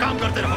काम करते रहो।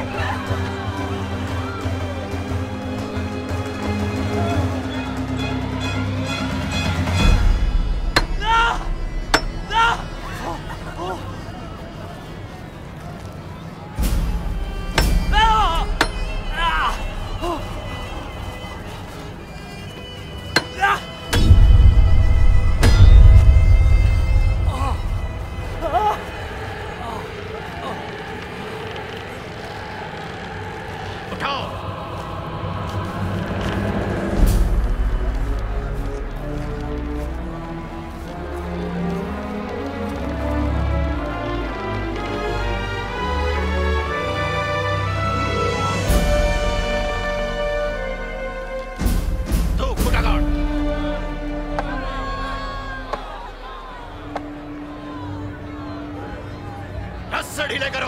ढीले करो।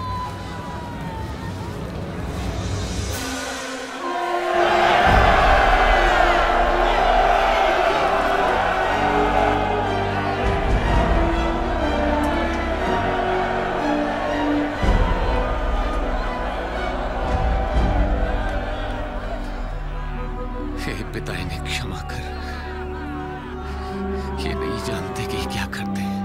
हे पिता, इन्हें क्षमा कर। ये नहीं जानते कि क्या करते हैं।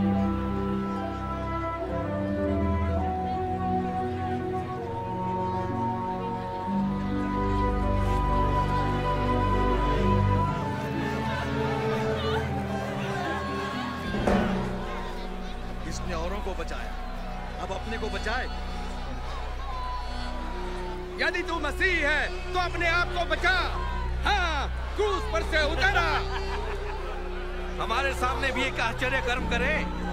इसने औरों को बचाया, अब अपने को बचाए। यदि तू मसीह है तो अपने आप को बचा। हाँ, क्रूस पर से उतरा। हमारे सामने भी एक आश्चर्य कर्म करे।